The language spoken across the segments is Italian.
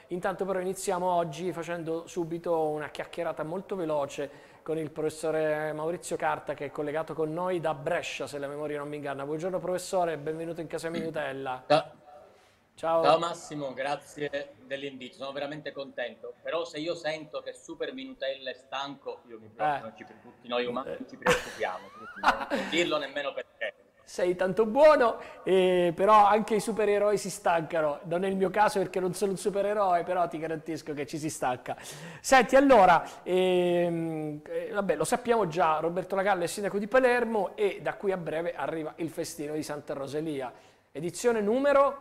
Intanto però iniziamo oggi facendo subito una chiacchierata molto veloce con il professore Maurizio Carta che è collegato con noi da Brescia, se la memoria non mi inganna. Buongiorno professore, benvenuto in Casa Minutella. Ciao, ciao Ciao. Massimo, grazie dell'invito, sono veramente contento. Però se io sento che Super Minutella è stanco, io mi Eh. preoccupo, tutti noi umani Eh. ci preoccupiamo, quindi non dirlo nemmeno perché. Sei tanto buono, però anche i supereroi si stancano. Non è il mio caso perché non sono un supereroe, però ti garantisco che ci si stanca. Senti, allora, vabbè, lo sappiamo già, Roberto Lagalla è sindaco di Palermo e da qui a breve arriva il festino di Santa Rosalia. Edizione numero,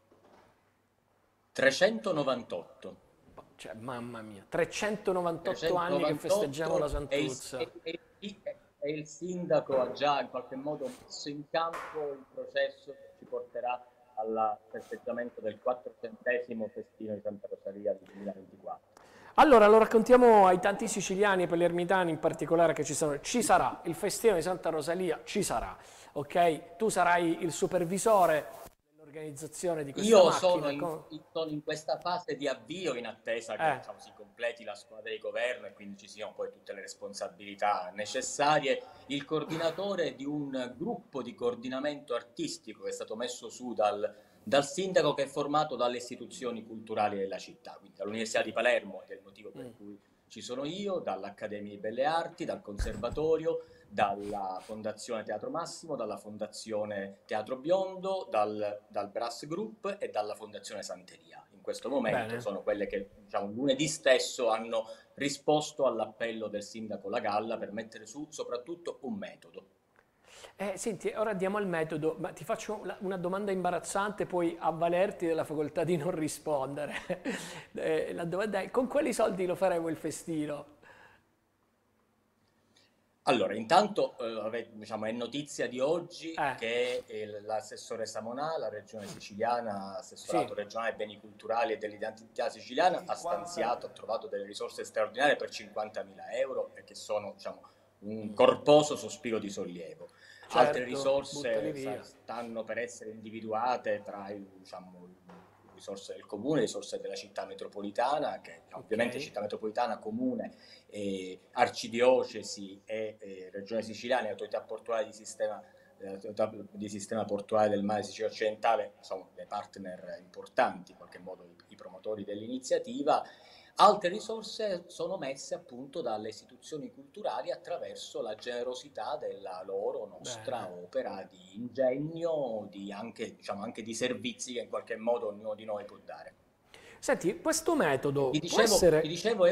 398. cioè, mamma mia, 398 anni che festeggiamo la 398 Santuzza. e il sindaco ha già in qualche modo messo in campo il processo che ci porterà al festeggiamento del 400° festino di Santa Rosalia del 2024. Allora, lo raccontiamo ai tanti siciliani e palermitani in particolare che ci sono. Ci sarà il festino di Santa Rosalia, ci sarà, ok? Tu sarai il supervisore dell'organizzazione di questa Io sono macchina. sono in questa fase di avvio in attesa che Eh, diciamo, si completi la squadra di governo e quindi ci siano poi tutte le responsabilità necessarie. Il coordinatore di un gruppo di coordinamento artistico che è stato messo su dal sindaco, che è formato dalle istituzioni culturali della città, quindi dall'Università di Palermo, che è il motivo per cui ci sono io, dall'Accademia di Belle Arti, dal Conservatorio, dalla Fondazione Teatro Massimo, dalla Fondazione Teatro Biondo, dal Brass Group e dalla Fondazione Santeria. In questo momento bene. sono quelle che diciamo, lunedì stesso hanno risposto all'appello del sindaco Lagalla per mettere su soprattutto un metodo. Senti, ora andiamo al metodo, ma ti faccio una domanda imbarazzante, puoi avvalerti della facoltà di non rispondere. La domanda è, con quali soldi lo faremo il festino? Allora, intanto diciamo, è notizia di oggi Eh, che l'assessore Samonà, la regione siciliana, sì. assessorato regionale ai beni culturali e dell'identità siciliana, ha stanziato, ha trovato delle risorse straordinarie per 50.000 euro e che sono diciamo, un corposo sospiro di sollievo. Altre Certo, buttali risorse via. stanno per essere individuate tra diciamo, risorse del comune, risorse della città metropolitana, che Ok, ovviamente città metropolitana, comune, arcidiocesi e regione siciliana e autorità portuali di sistema portuale del mare Sicilia occidentale sono dei partner importanti, in qualche modo i promotori dell'iniziativa. Altre risorse sono messe appunto dalle istituzioni culturali attraverso la generosità della loro nostra bene. opera di ingegno, diciamo, anche di servizi che in qualche modo ognuno di noi può dare. Senti, questo metodo può Ti essere... dicevo,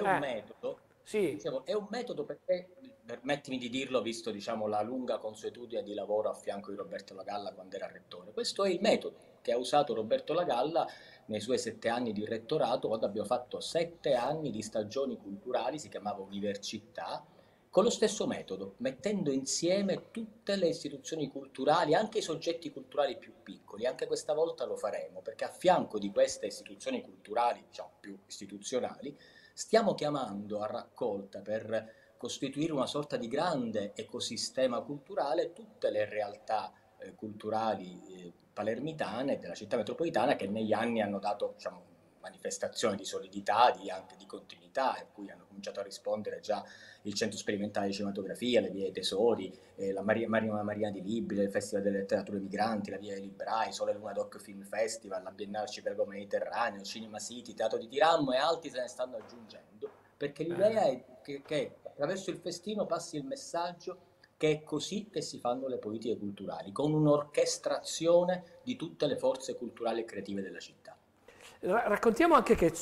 Sì, è un metodo perché, permettimi di dirlo, visto diciamo, la lunga consuetudine di lavoro a fianco di Roberto Lagalla quando era rettore. Questo è il metodo che ha usato Roberto Lagalla nei suoi 7 anni di rettorato, quando abbiamo fatto 7 anni di stagioni culturali, si chiamava Università, con lo stesso metodo, mettendo insieme tutte le istituzioni culturali, anche i soggetti culturali più piccoli. Anche questa volta lo faremo, perché a fianco di queste istituzioni culturali, diciamo più istituzionali, stiamo chiamando a raccolta per costituire una sorta di grande ecosistema culturale tutte le realtà culturali palermitane della città metropolitana che negli anni hanno dato diciamo, manifestazioni di solidità, anche di continuità, a cui hanno cominciato a rispondere già il Centro Sperimentale di Cinematografia, le Vie dei Tesori, la Marina di Libri, il Festival delle Letterature Migranti, la Via dei Librai, Sole Luna Doc Film Festival, la Biennale Arcipelago Mediterraneo, Cinema City, Teatro di Tiramo e altri se ne stanno aggiungendo, perché l'idea bene. è che attraverso il festino passi il messaggio che è così che si fanno le politiche culturali, con un'orchestrazione di tutte le forze culturali e creative della città. Raccontiamo anche che,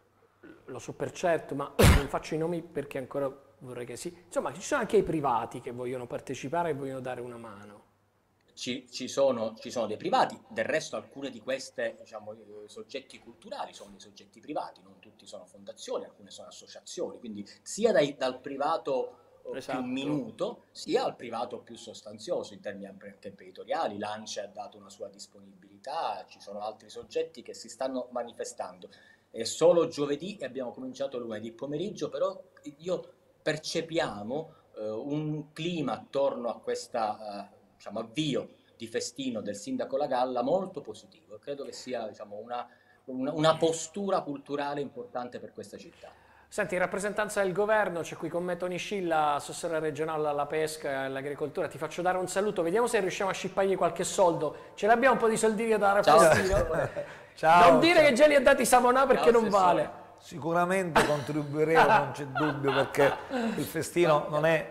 lo so per certo, ma non faccio i nomi perché ancora vorrei che sì. Insomma, ci sono anche i privati che vogliono partecipare e vogliono dare una mano. Ci sono dei privati, del resto alcune di queste diciamo, soggetti culturali sono dei soggetti privati, non tutti sono fondazioni, alcune sono associazioni, quindi sia dal privato più Esatto. minuto, sia al privato più sostanzioso in termini anche imprenditoriali. L'ANCE ha dato una sua disponibilità, ci sono altri soggetti che si stanno manifestando. È solo giovedì e abbiamo cominciato lunedì pomeriggio, però io percepiamo un clima attorno a questa diciamo, avvio di festino del sindaco Lagalla molto positivo. Credo che sia diciamo, una postura culturale importante per questa città. Senti, in rappresentanza del governo c'è qui con me Tony Scilla, assessore regionale alla pesca e all'agricoltura. Ti faccio dare un saluto, vediamo se riusciamo a scippargli qualche soldo. Ce l'abbiamo un po' di soldini da dare a Ciao. Festino? Ciao, Non dire ciao. che già li ha dati Savonà perché Ciao, non assessore. vale. Sicuramente contribuiremo, non c'è dubbio, perché il festino non è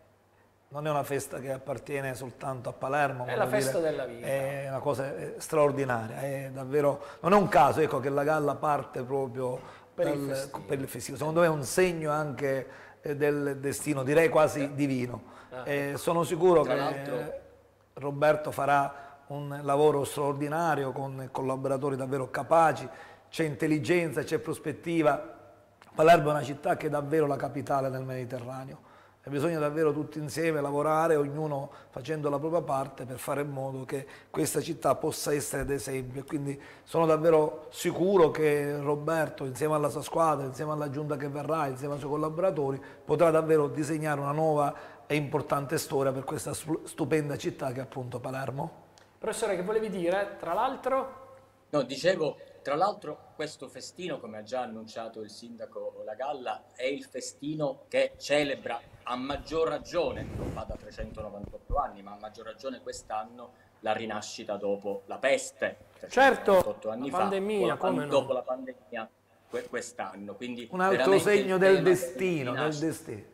una festa che appartiene soltanto a Palermo, È la voglio festa dire, della vita. è una cosa straordinaria, è davvero, non è un caso, ecco, che la galla parte proprio Per il festino. per il festino. Secondo me è un segno anche del destino, direi quasi divino. Sono sicuro Tra che l'altro- Roberto farà un lavoro straordinario con collaboratori davvero capaci, c'è intelligenza, c'è prospettiva. Palermo è una città che è davvero la capitale del Mediterraneo e bisogna davvero tutti insieme lavorare, ognuno facendo la propria parte per fare in modo che questa città possa essere d'esempio. E quindi sono davvero sicuro che Roberto, insieme alla sua squadra, insieme alla giunta che verrà, insieme ai suoi collaboratori, potrà davvero disegnare una nuova e importante storia per questa stupenda città che è appunto Palermo. Professore, che volevi dire? Tra l'altro, No, dicevo, tra l'altro questo festino, come ha già annunciato il sindaco La Galla, è il festino che celebra a maggior ragione, non va da 398 anni, ma a maggior ragione quest'anno, la rinascita dopo la peste, certo, 398 la anni pandemia, fa, come no? dopo la pandemia quest'anno. Quindi Un altro veramente il segno del tema destino, del rinascita. destino.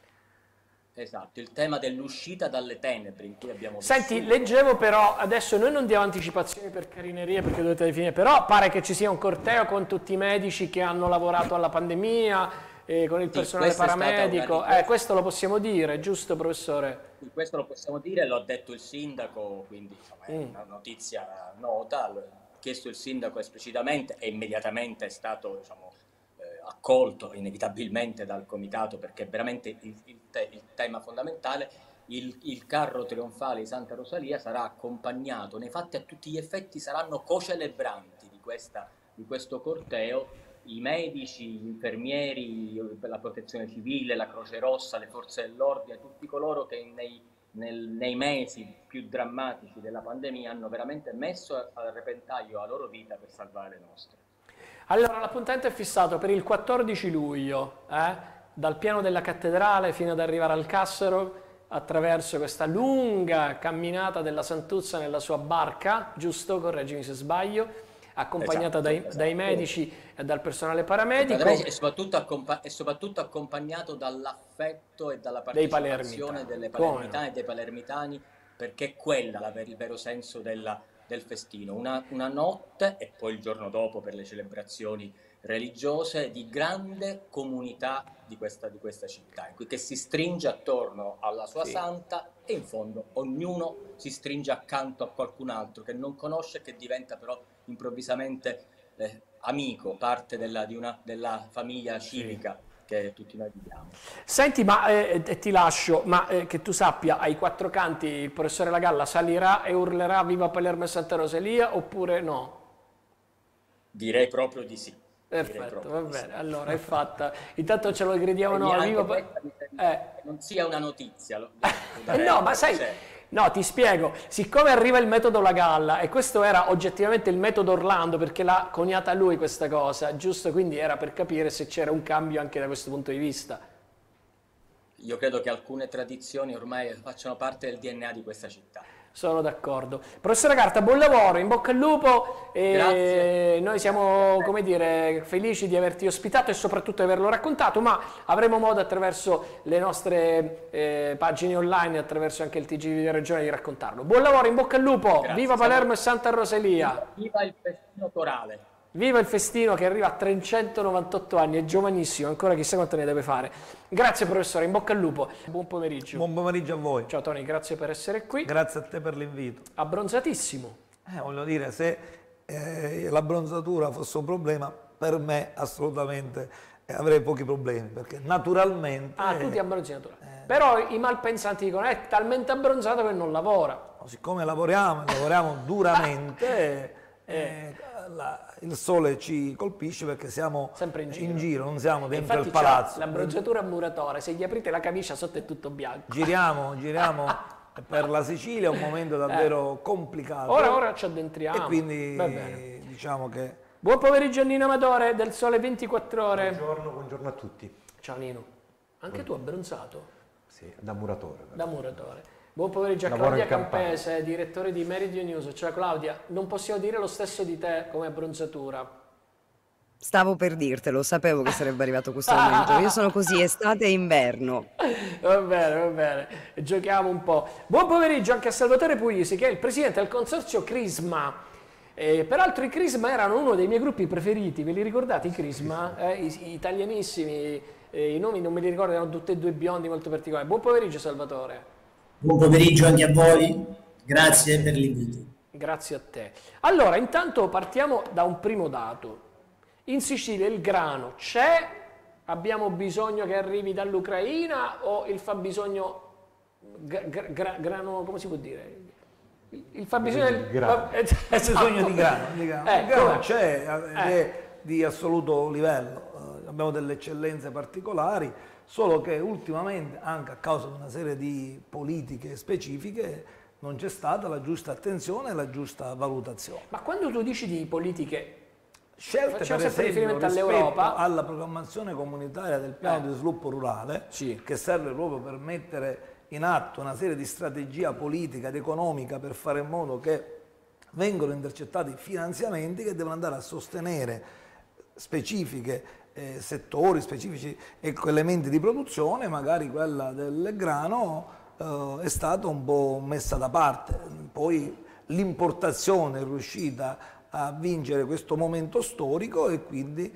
Esatto, il tema dell'uscita dalle tenebre in cui abbiamo senti, vissuto. leggevo però, adesso noi non diamo anticipazioni per carinerie perché dovete definire, però pare che ci sia un corteo con tutti i medici che hanno lavorato alla pandemia, con il Sì, personale questa è stata paramedico. una questo lo possiamo dire, giusto professore? Questo lo possiamo dire, l'ha detto il sindaco, quindi insomma, è una notizia nota, l'ha chiesto il sindaco esplicitamente e immediatamente è stato, diciamo, accolto inevitabilmente dal comitato, perché è veramente il tema fondamentale. Il carro trionfale di Santa Rosalia sarà accompagnato, nei fatti a tutti gli effetti saranno cocelebranti di questo corteo i medici, gli infermieri, la protezione civile, la Croce Rossa, le forze dell'ordine, tutti coloro che nei mesi più drammatici della pandemia hanno veramente messo a repentaglio la loro vita per salvare le nostre. Allora, l'appuntamento è fissato per il 14 luglio, dal piano della cattedrale fino ad arrivare al Cassero, attraverso questa lunga camminata della Santuzza nella sua barca, giusto? Correggimi se sbaglio, accompagnata Esatto. dai medici e dal personale paramedico. E soprattutto accompagnato dall'affetto e dalla partecipazione delle palermitane e dei palermitani, perché è quella il vero senso del festino, una notte e poi il giorno dopo per le celebrazioni religiose di grande comunità di questa città, che si stringe attorno alla sua santa e in fondo ognuno si stringe accanto a qualcun altro che non conosce e che diventa però improvvisamente amico, parte della famiglia civica che tutti noi viviamo. Senti, ma ti lascio, ma che tu sappia, ai quattro canti il professore La Galla salirà e urlerà Viva Palermo e Santa Rosalia oppure no? Direi proprio di sì. Perfetto, va bene, allora è fatta. Intanto ce lo gridiamo noi, Viva non sia una notizia. No, ma sai, no, ti spiego, siccome arriva il metodo La Galla e questo era oggettivamente il metodo Orlando perché l'ha coniata lui questa cosa, giusto? Quindi era per capire se c'era un cambio anche da questo punto di vista. Io credo che alcune tradizioni ormai facciano parte del DNA di questa città. Sono d'accordo. Professore Carta, buon lavoro, in bocca al lupo e Grazie. noi siamo, come dire, felici di averti ospitato e soprattutto di averlo raccontato, ma avremo modo attraverso le nostre pagine online, attraverso anche il TG di Regione di raccontarlo. Buon lavoro, in bocca al lupo, Grazie. viva Palermo e Santa Rosalia. Viva il festino corale. Viva il festino che arriva a 398 anni, è giovanissimo, ancora chissà quanto ne deve fare. Grazie professore, in bocca al lupo, buon pomeriggio. Buon pomeriggio a voi. Ciao Tony, grazie per essere qui. Grazie a te per l'invito. Abbronzatissimo. Voglio dire, se l'abbronzatura fosse un problema, per me assolutamente avrei pochi problemi, perché naturalmente... Tu ti abbronzi naturalmente. Però i malpensanti dicono è talmente abbronzato che non lavora. Siccome lavoriamo duramente, il sole ci colpisce perché siamo sempre in giro, non siamo dentro infatti il palazzo. L'abbronzatura muratore, se gli aprite la camicia sotto è tutto bianco. Giriamo per la Sicilia, è un momento davvero complicato. Ora ci addentriamo. E quindi diciamo che Buon pomeriggio a Nino Amatore del Sole 24 Ore. Buongiorno a tutti. Ciao Nino. Anche tu abbronzato? Sì, da muratore. Da muratore. Buon pomeriggio a Lavoro Claudia in campagna. Campese, direttore di Meridian News. Ciao Claudia, non possiamo dire lo stesso di te come abbronzatura. Stavo per dirtelo, sapevo che sarebbe arrivato questo momento. Io sono così estate e inverno. Va bene, giochiamo un po'. Buon pomeriggio anche a Salvatore Puglisi, che è il presidente del consorzio Crisma. Peraltro i Crisma erano uno dei miei gruppi preferiti, ve li ricordate i Crisma? I italianissimi, i nomi non me li ricordo, erano tutti e due biondi molto particolari. Buon pomeriggio Salvatore. Buon pomeriggio anche a voi, grazie per l'invito. Grazie a te. Allora, intanto partiamo da un primo dato. In Sicilia il grano c'è? Abbiamo bisogno che arrivi dall'Ucraina o il fabbisogno grano, come si può dire? Il fabbisogno del grano. Bisogno di grano. Il grano c'è ed è di assoluto livello. Abbiamo delle eccellenze particolari, solo che ultimamente, anche a causa di una serie di politiche specifiche, non c'è stata la giusta attenzione e la giusta valutazione. Ma quando tu dici di politiche Scelte facciamo per sempre esempio riferimento rispetto all'Europa, alla programmazione comunitaria del piano di sviluppo rurale, Sì. che serve proprio per mettere in atto una serie di strategia politica ed economica per fare in modo che vengano intercettati finanziamenti che devono andare a sostenere specifiche settori, specifici elementi di produzione, magari quella del grano è stata un po' messa da parte. Poi l'importazione è riuscita a vincere questo momento storico e quindi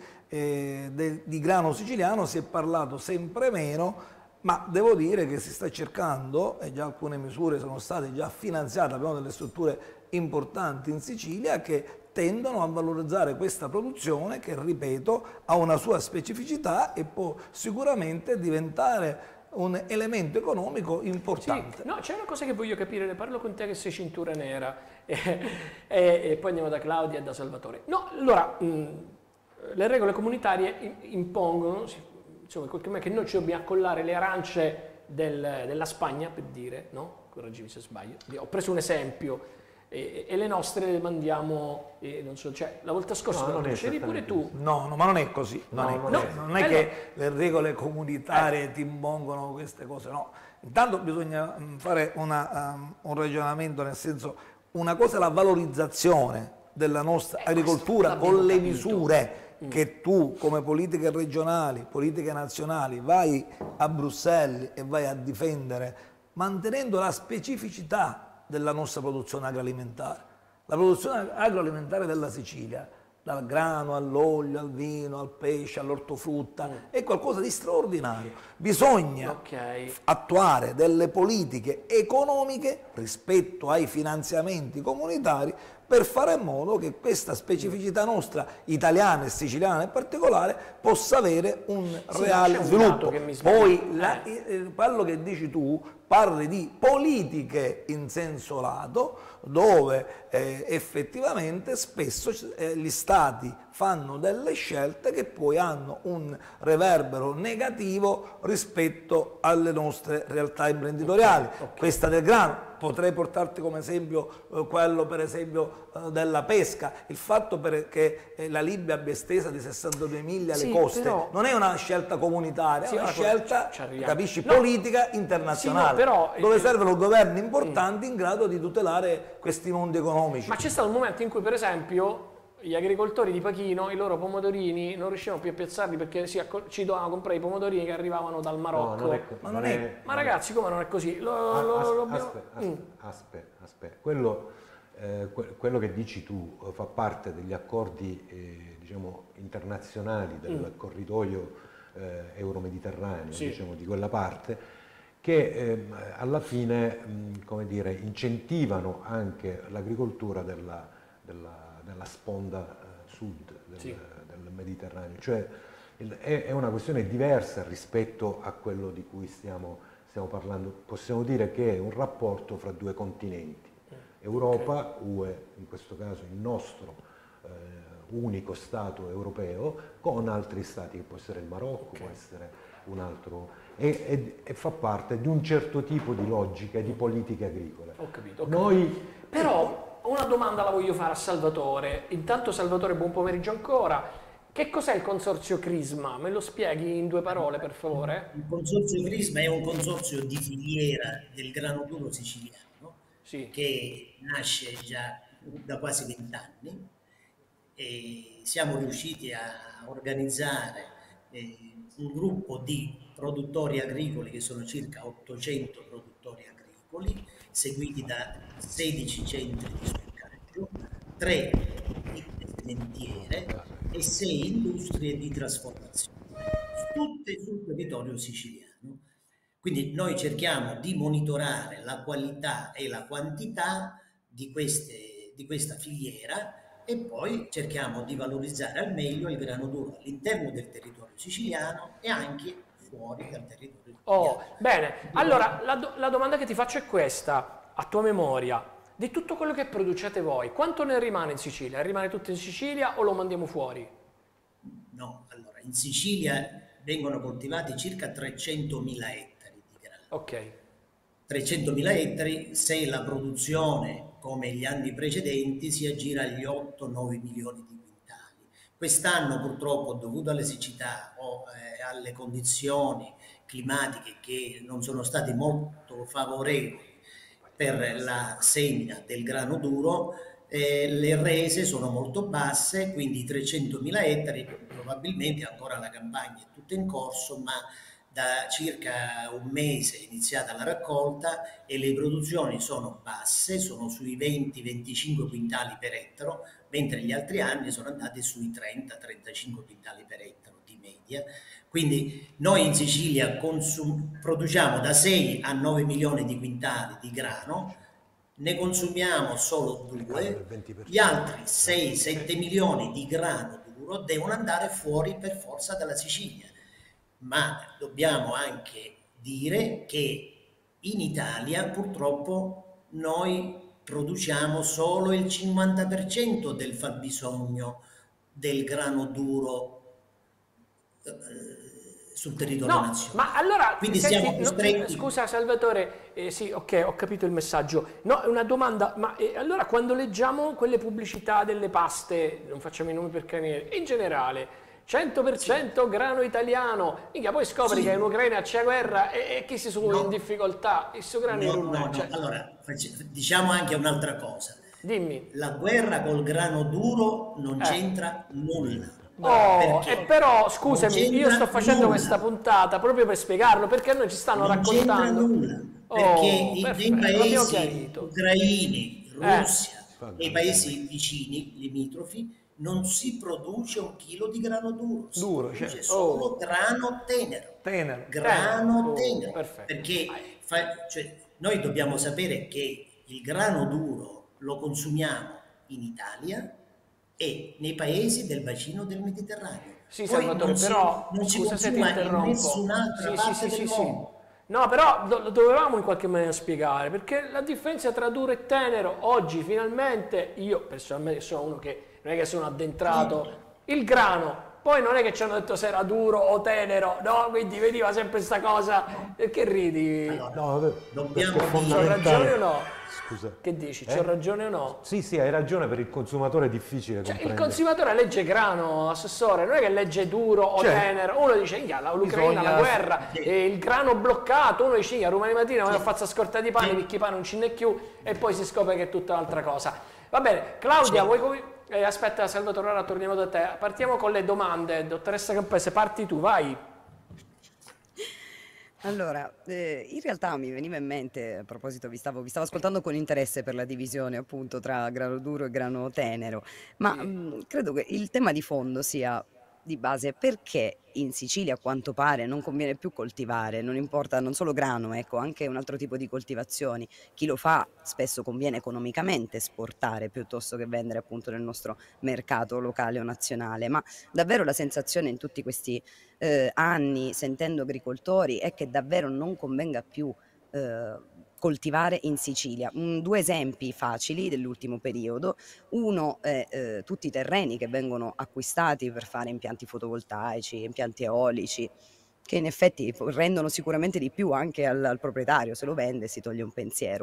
di grano siciliano si è parlato sempre meno, ma devo dire che si sta cercando, e già alcune misure sono state già finanziate, abbiamo delle strutture importanti in Sicilia che tendono a valorizzare questa produzione che, ripeto, ha una sua specificità e può sicuramente diventare un elemento economico importante. Sì, no, c'è una cosa che voglio capire, ne parlo con te che sei cintura nera e poi andiamo da Claudia e da Salvatore. No, allora, le regole comunitarie impongono, insomma, in qualche modo, che noi ci dobbiamo accollare le arance della Spagna, per dire, no? Correggimi se sbaglio. Ho preso un esempio. E le nostre le mandiamo, non so, cioè la volta scorsa No, lo dicevi pure tu. No, ma non è così. Non è che le regole comunitarie ti impongono queste cose, no. Intanto bisogna fare un ragionamento, nel senso, una cosa è la valorizzazione della nostra agricoltura con le misure che tu come politiche regionali, politiche nazionali vai a Bruxelles e vai a difendere, mantenendo la specificità della nostra produzione agroalimentare. La produzione agroalimentare della Sicilia, dal grano all'olio, al vino, al pesce, all'ortofrutta, è qualcosa di straordinario. Bisogna attuare delle politiche economiche rispetto ai finanziamenti comunitari per fare in modo che questa specificità nostra, italiana e siciliana in particolare, possa avere un reale sviluppo. Poi quello che dici tu, parli di politiche in senso lato, dove effettivamente spesso gli stati fanno delle scelte che poi hanno un reverbero negativo rispetto alle nostre realtà imprenditoriali. Questa del grano, potrei portarti come esempio quello per esempio della pesca, il fatto che la Libia abbia estesa di 62 miglia le coste, però non è una scelta comunitaria, è una scelta, capisci, politica internazionale, dove servono governi importanti in grado di tutelare questi mondi economici. Ma c'è stato un momento in cui, per esempio, gli agricoltori di Pachino, i loro pomodorini, non riuscivano più a piazzarli perché ci dovevano comprare i pomodorini che arrivavano dal Marocco. No, ma ragazzi, come non è così? Aspetta. Quello che dici tu fa parte degli accordi diciamo, internazionali del corridoio euromediterraneo, diciamo, di quella parte, che alla fine come dire, incentivano anche l'agricoltura della sponda sud del Mediterraneo, cioè è una questione diversa rispetto a quello di cui stiamo parlando. Possiamo dire che è un rapporto fra due continenti, Europa, UE, in questo caso il nostro unico Stato europeo, con altri Stati, che può essere il Marocco, può essere un altro, e fa parte di un certo tipo di logica e di politiche agricole. Ho capito. Noi, però una domanda la voglio fare a Salvatore. Intanto Salvatore, buon pomeriggio ancora. Che cos'è il consorzio Crisma? Me lo spieghi in 2 parole, per favore? Il consorzio Crisma è un consorzio di filiera del grano duro siciliano Sì. che nasce già da quasi 20 anni e siamo riusciti a organizzare un gruppo di produttori agricoli che sono circa 800 produttori agricoli, seguiti da 16 centri di stoccaggio, 3 ditte sementiere e 6 industrie di trasformazione, tutte sul territorio siciliano. Quindi noi cerchiamo di monitorare la qualità e la quantità di questa filiera e poi cerchiamo di valorizzare al meglio il grano duro all'interno del territorio siciliano e anche fuori dal territorio Oh, siciliano. bene. Allora, la domanda che ti faccio è questa, a tua memoria. Di tutto quello che producete voi, quanto ne rimane in Sicilia? Rimane tutto in Sicilia o lo mandiamo fuori? No, allora, in Sicilia vengono coltivati circa 300.000 ettari di grano. Ok. 300.000 ettari, se la produzione, come gli anni precedenti, si aggira agli 8-9 milioni di quintali. Quest'anno purtroppo, dovuto alle siccità o alle condizioni climatiche che non sono state molto favorevoli per la semina del grano duro, le rese sono molto basse, quindi 300.000 ettari, probabilmente ancora la campagna è tutta in corso, ma da circa un mese è iniziata la raccolta e le produzioni sono basse, sono sui 20-25 quintali per ettaro, mentre gli altri anni sono andati sui 30-35 quintali per ettaro di media. Quindi noi in Sicilia produciamo da 6 a 9 milioni di quintali di grano, ne consumiamo solo 2, gli altri 6-7 milioni di grano duro devono andare fuori per forza dalla Sicilia. Ma dobbiamo anche dire che in Italia purtroppo noi produciamo solo il 50% del fabbisogno del grano duro sul territorio nazionale. Ma allora, quindi senti, siamo costretti. Scusa Salvatore, sì, ok, ho capito il messaggio. No, è una domanda, ma allora quando leggiamo quelle pubblicità delle paste, non facciamo i nomi per canere, in generale, 100% grano italiano, mica poi scopri che in Ucraina c'è guerra e chi si trova in difficoltà, il suo grano No. Allora, diciamo anche un'altra cosa. Dimmi. La guerra col grano duro non c'entra nulla. Oh, e però scusami, io sto facendo nulla. questa puntata proprio per spiegarlo, perché noi ci stanno Non raccontando. c'entra nulla, perché perfetto, nei l'abbiamo paesi chiarito. ucraini, Russia, nei paesi vicini, limitrofi, non si produce un chilo di grano duro, si produce solo grano tenero. Grano tenero. Perfetto. Perché noi dobbiamo sapere che il grano duro lo consumiamo in Italia e nei paesi del bacino del Mediterraneo. Sì, Poi Salvatore, non si scusa se ti consuma in interrompo. nessun'altra parte del mondo. No, però lo dovevamo in qualche maniera spiegare, perché la differenza tra duro e tenero, oggi finalmente, io personalmente sono uno che non è che sono addentrato, il grano, poi non è che ci hanno detto se era duro o tenero, no, quindi veniva sempre questa cosa, che ridi? Allora, dobbiamo C'ho ragione o no? Scusa. Che dici, c'ho ragione o no? Sì, hai ragione, per il consumatore è difficile Il comprendere. consumatore legge grano, assessore, non è che legge duro o tenero. Uno dice, l'Ucraina, la guerra, il grano bloccato. Uno dice, domani mattina me lo faccio a scorta di pane, picchi pane non ce n'è più, e poi si scopre che è tutta un'altra cosa. Va bene, Claudia, vuoi aspetta Salvatore, ora torniamo da te. Partiamo con le domande. Dottoressa Campese, parti tu, vai. Allora, in realtà mi veniva in mente, a proposito, vi stavo ascoltando con interesse per la divisione appunto tra grano duro e grano tenero, ma credo che il tema di fondo sia di base perché in Sicilia a quanto pare non conviene più coltivare, non importa, non solo grano, ecco, anche un altro tipo di coltivazioni. Chi lo fa spesso conviene economicamente esportare piuttosto che vendere appunto nel nostro mercato locale o nazionale, ma davvero la sensazione in tutti questi anni sentendo agricoltori è che davvero non convenga più coltivare in Sicilia. 2 esempi facili dell'ultimo periodo: uno è tutti i terreni che vengono acquistati per fare impianti fotovoltaici, impianti eolici, che in effetti rendono sicuramente di più anche al proprietario, se lo vende si toglie un pensiero.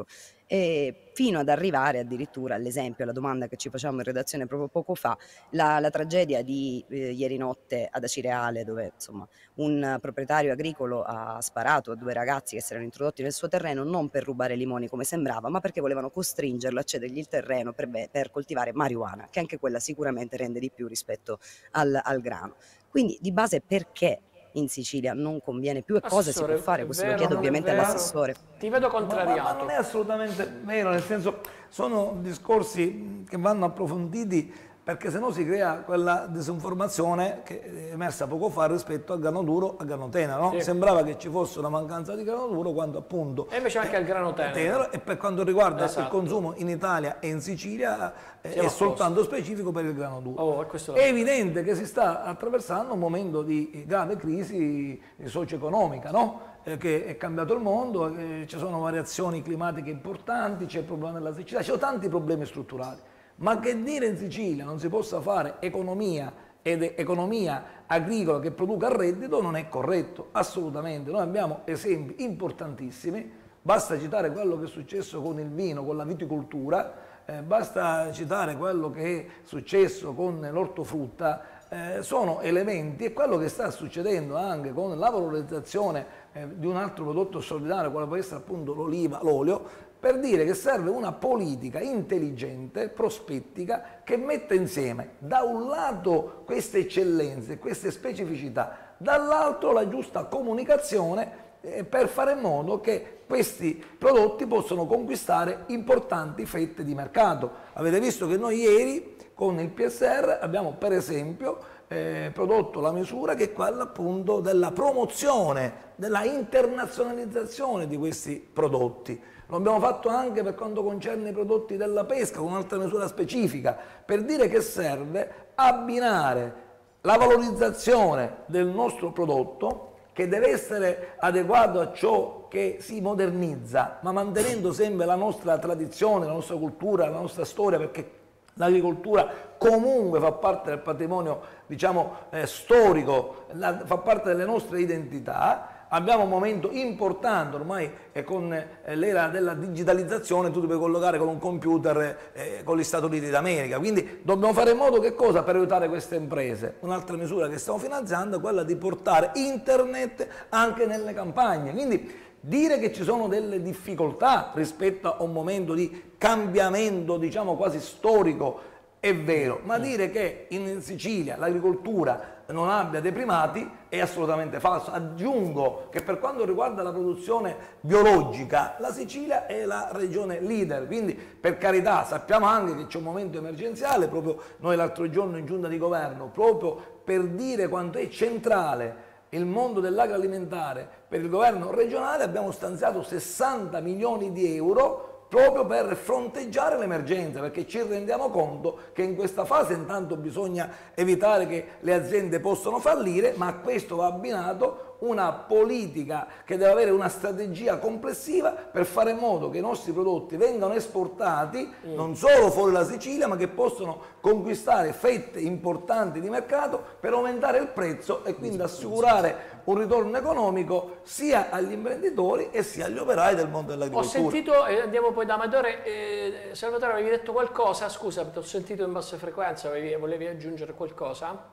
E fino ad arrivare addirittura all'esempio, alla domanda che ci facciamo in redazione proprio poco fa, la tragedia di ieri notte ad Acireale, dove insomma un proprietario agricolo ha sparato a 2 ragazzi che si erano introdotti nel suo terreno non per rubare limoni come sembrava, ma perché volevano costringerlo a cedergli il terreno per coltivare marijuana, che anche quella sicuramente rende di più rispetto al grano. Quindi di base perché in Sicilia non conviene più e cosa si può fare? Questo lo chiedo ovviamente all'assessore. Ti vedo contrariato. Ma non è assolutamente vero, nel senso sono discorsi che vanno approfonditi, perché sennò si crea quella disinformazione che è emersa poco fa rispetto al grano duro, al grano tenero, no? Sì. Sembrava che ci fosse una mancanza di grano duro quando appunto... E invece anche al grano tenero. E per quanto riguarda Esatto. il consumo in Italia e in Sicilia è soltanto specifico per il grano duro. È evidente che si sta attraversando un momento di grave crisi socio-economica, no? Che è cambiato il mondo, ci sono variazioni climatiche importanti, c'è il problema della siccità, ci sono tanti problemi strutturali. Ma che dire in Sicilia non si possa fare economia ed economia agricola che produca reddito non è corretto, assolutamente. Noi abbiamo esempi importantissimi, basta citare quello che è successo con il vino, con la viticoltura, basta citare quello che è successo con l'ortofrutta, sono elementi, e quello che sta succedendo anche con la valorizzazione di un altro prodotto straordinario, quale può essere appunto l'oliva, l'olio, per dire che serve una politica intelligente, prospettica, che metta insieme da un lato queste eccellenze, queste specificità, dall'altro la giusta comunicazione per fare in modo che questi prodotti possano conquistare importanti fette di mercato. Avete visto che noi ieri con il PSR abbiamo per esempio prodotto la misura che è quella appunto della promozione, della internazionalizzazione di questi prodotti. Lo abbiamo fatto anche per quanto concerne i prodotti della pesca, con un'altra misura specifica, per dire che serve abbinare la valorizzazione del nostro prodotto, che deve essere adeguato a ciò che si modernizza, ma mantenendo sempre la nostra tradizione, la nostra cultura, la nostra storia, perché l'agricoltura comunque fa parte del patrimonio, diciamo, storico, fa parte delle nostre identità. Abbiamo un momento importante ormai con l'era della digitalizzazione, tu ti puoi collocare con un computer con gli Stati Uniti d'America, quindi dobbiamo fare in modo che cosa per aiutare queste imprese? Un'altra misura che stiamo finanziando è quella di portare internet anche nelle campagne, quindi dire che ci sono delle difficoltà rispetto a un momento di cambiamento, diciamo quasi storico, è vero, ma dire che in Sicilia l'agricoltura non abbia dei primati è assolutamente falso. Aggiungo che per quanto riguarda la produzione biologica, la Sicilia è la regione leader, quindi per carità sappiamo anche che c'è un momento emergenziale, proprio noi l'altro giorno in giunta di governo, proprio per dire quanto è centrale il mondo dell'agroalimentare per il governo regionale, abbiamo stanziato 60 milioni di euro proprio per fronteggiare l'emergenza, perché ci rendiamo conto che in questa fase intanto bisogna evitare che le aziende possano fallire, ma a questo va abbinato una politica che deve avere una strategia complessiva per fare in modo che i nostri prodotti vengano esportati non solo fuori la Sicilia, ma che possano conquistare fette importanti di mercato per aumentare il prezzo e quindi assicurare un ritorno economico sia agli imprenditori e sia agli operai del mondo dell'agricoltura. Ho sentito, andiamo poi da Amatore, Salvatore avevi detto qualcosa? Scusa, ti ho sentito in bassa frequenza, volevi aggiungere qualcosa?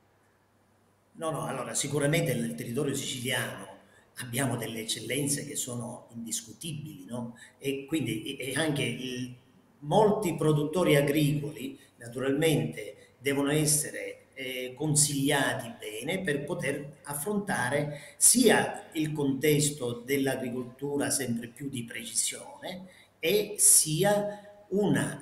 No, allora sicuramente nel territorio siciliano abbiamo delle eccellenze che sono indiscutibili, no? E quindi anche molti produttori agricoli naturalmente devono essere consigliati bene per poter affrontare sia il contesto dell'agricoltura sempre più di precisione e sia una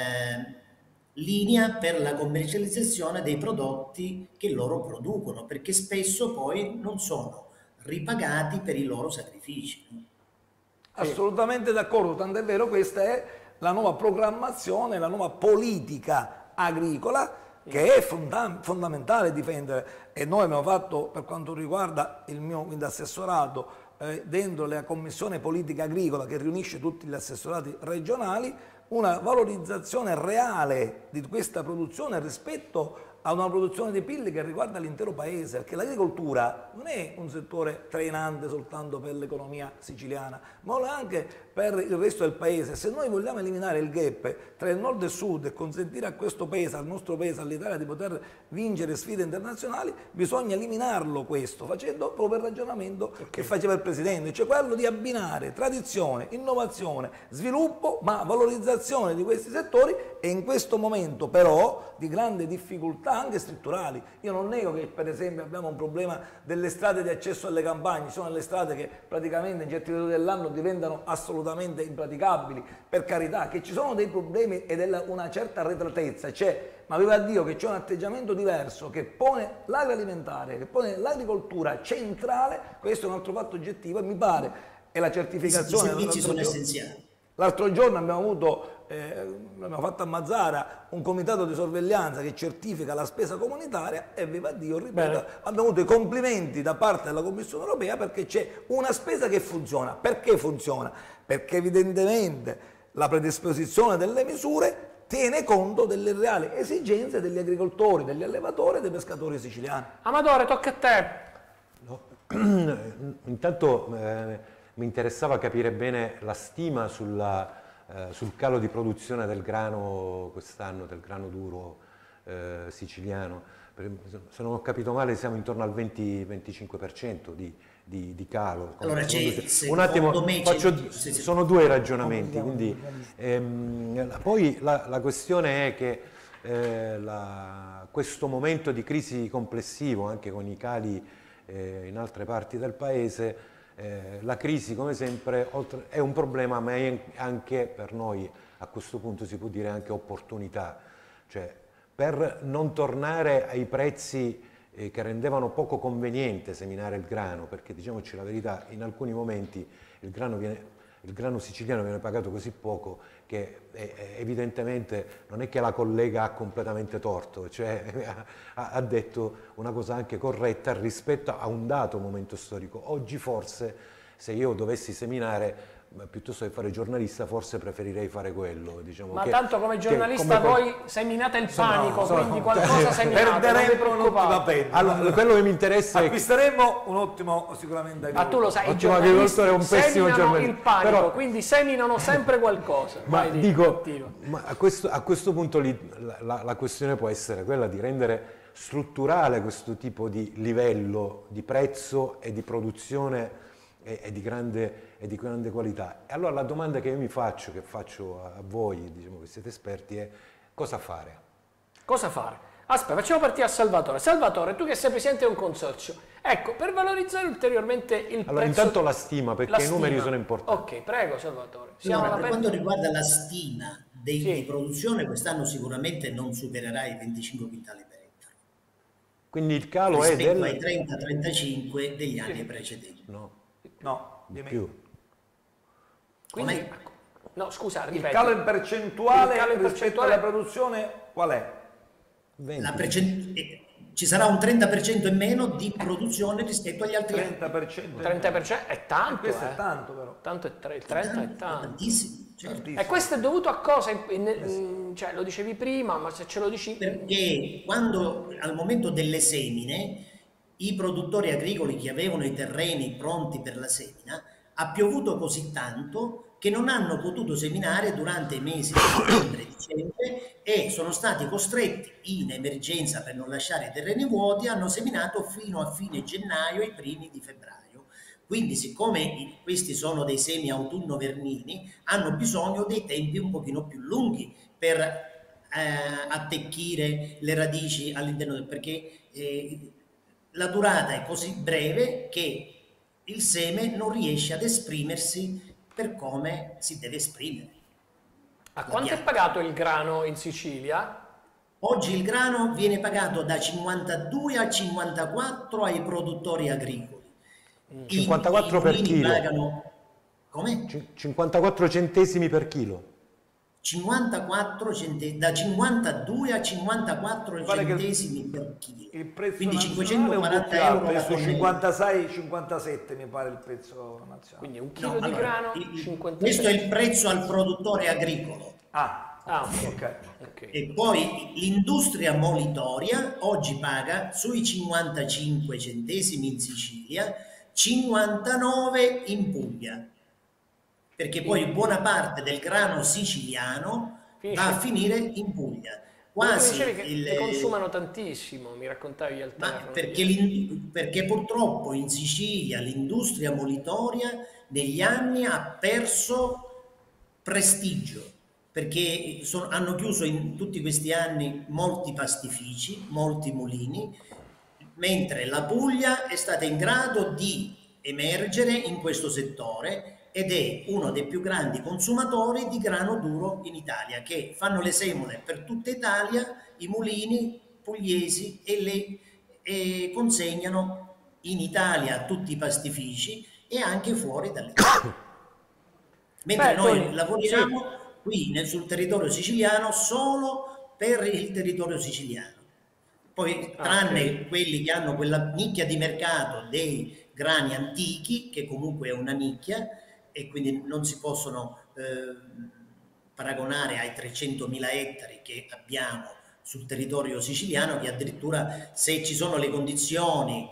linea per la commercializzazione dei prodotti che loro producono, perché spesso poi non sono ripagati per i loro sacrifici. Assolutamente d'accordo, tant'è vero, questa è la nuova programmazione, la nuova politica agricola che è fondamentale difendere, e noi abbiamo fatto, per quanto riguarda il mio assessorato, dentro la commissione politica agricola che riunisce tutti gli assessorati regionali, una valorizzazione reale di questa produzione rispetto a una produzione di PIL che riguarda l'intero paese, perché l'agricoltura non è un settore trainante soltanto per l'economia siciliana, ma lo è anche per il resto del paese. Se noi vogliamo eliminare il gap tra il nord e il sud e consentire a questo paese, al nostro paese, all'Italia di poter vincere sfide internazionali, bisogna eliminarlo questo, facendo proprio il ragionamento che faceva il Presidente, cioè quello di abbinare tradizione, innovazione, sviluppo, ma valorizzazione di questi settori, e in questo momento però di grande difficoltà anche strutturali. Io non nego che per esempio abbiamo un problema delle strade di accesso alle campagne, sono le strade che praticamente in certi periodi dell'anno diventano assolutamente impraticabili, per carità, che ci sono dei problemi e una certa arretratezza c'è, ma viva Dio che c'è un atteggiamento diverso che pone l'agroalimentare, che pone l'agricoltura centrale. Questo è un altro fatto oggettivo e mi pare, e la certificazione... I servizi sono essenziali. L'altro giorno abbiamo fatto a Mazzara un comitato di sorveglianza che certifica la spesa comunitaria e viva Dio, ripeto, abbiamo avuto i complimenti da parte della Commissione europea perché c'è una spesa che funziona. Perché funziona? Perché evidentemente la predisposizione delle misure tiene conto delle reali esigenze degli agricoltori, degli allevatori e dei pescatori siciliani. Amadore, tocca a te. No. Intanto mi interessava capire bene la stima sul calo di produzione del grano quest'anno, del grano duro siciliano. Se non ho capito male siamo intorno al 20-25% di calo. Allora un attimo, sono due ragionamenti, quindi, poi la questione è che questo momento di crisi complessivo, anche con i cali in altre parti del paese, la crisi come sempre è un problema, ma è anche per noi a questo punto si può dire anche opportunità, cioè per non tornare ai prezzi che rendevano poco conveniente seminare il grano, perché diciamoci la verità, in alcuni momenti il grano siciliano viene pagato così poco che evidentemente non è che la collega ha completamente torto, cioè ha detto una cosa anche corretta rispetto a un dato momento storico. Oggi forse se io dovessi seminare, piuttosto che fare giornalista, forse preferirei fare quello. Diciamo, ma tanto come giornalista voi seminate il panico, quindi qualcosa seminate, non vi preoccupate. Allora, quello che mi interessa è acquisteremo un ottimo sicuramente ma tu lo sai, i giornalisti è un pessimo seminano il panico, però, quindi seminano sempre qualcosa. Ma dico, ma a questo punto la questione può essere quella di rendere strutturale questo tipo di livello di prezzo e di produzione e di grande qualità. E allora la domanda che io mi faccio, che faccio a voi, diciamo che siete esperti, è cosa fare? Cosa fare? Aspetta, facciamo partire a Salvatore. Salvatore, tu che sei presidente di un consorzio, ecco, per valorizzare ulteriormente il prezzo... Allora, intanto la stima, perché i numeri sono importanti. Ok, prego Salvatore. Allora, per quanto riguarda la stima di produzione, quest'anno sicuramente non supererà i 25 quintali per ettaro. Quindi il calo è del... ai 30-35 degli anni precedenti. No, di più. Quindi, no, scusa, ripeti. Il calo in percentuale rispetto alla produzione qual è? Ci sarà un 30% in meno di produzione rispetto agli altri 30%. 30% è tanto. Questo è tanto però. Tanto il 30 è tanto. Tantissimo, certo. E questo è dovuto a cosa? Cioè, lo dicevi prima, ma se ce lo dici... Perché quando al momento delle semine i produttori agricoli che avevano i terreni pronti per la semina ha piovuto così tanto che non hanno potuto seminare durante i mesi di settembre e dicembre e sono stati costretti in emergenza per non lasciare i terreni vuoti, hanno seminato fino a fine gennaio e i primi di febbraio. Quindi siccome questi sono dei semi autunno-vernini, hanno bisogno dei tempi un pochino più lunghi per attecchire le radici all'interno, perché la durata è così breve che il seme non riesce ad esprimersi per come si deve esprimere. A quanto è pagato il grano in Sicilia? Oggi il grano viene pagato da 52 a 54 ai produttori agricoli. 54 per chilo. Pagano... Come? 54 centesimi per chilo. da 52 a 54 centesimi per chilo. Il prezzo quindi nazionale 540 euro la su tonnellata. 56-57 mi pare il prezzo nazionale. Quindi un chilo No, di allora, grano, 56. questo è il prezzo al produttore agricolo. Ok. E poi l'industria molitoria oggi paga sui 55 centesimi in Sicilia, 59 in Puglia, perché poi buona parte del grano siciliano va a finire in Puglia. Ma tu Quasi dicevi che ne consumano tantissimo, mi raccontavi al ma telefono. perché purtroppo in Sicilia l'industria molitoria negli anni ha perso prestigio, perché hanno chiuso in tutti questi anni molti pastifici, molti mulini, mentre la Puglia è stata in grado di emergere in questo settore ed è uno dei più grandi consumatori di grano duro in Italia, che fanno le semole per tutta Italia, i mulini pugliesi, e consegnano in Italia a tutti i pastifici e anche fuori dall'Italia. Mentre noi lavoriamo qui sul territorio siciliano solo per il territorio siciliano. Poi, tranne quelli che hanno quella nicchia di mercato dei grani antichi, che comunque è una nicchia, e quindi non si possono paragonare ai 300.000 ettari che abbiamo sul territorio siciliano, che addirittura, se ci sono le condizioni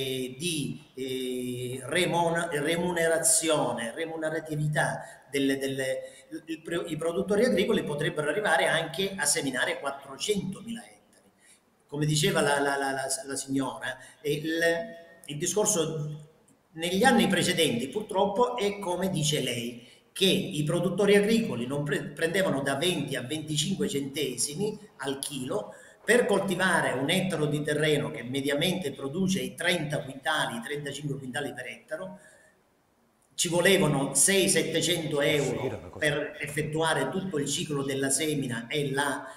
di remuneratività i produttori agricoli potrebbero arrivare anche a seminare 400.000 ettari. Come diceva la signora, il discorso negli anni precedenti purtroppo è come dice lei, che i produttori agricoli non prendevano da 20 a 25 centesimi al chilo per coltivare un ettaro di terreno che mediamente produce i 30 quintali, i 35 quintali per ettaro. Ci volevano 600-700 euro per effettuare tutto il ciclo della semina e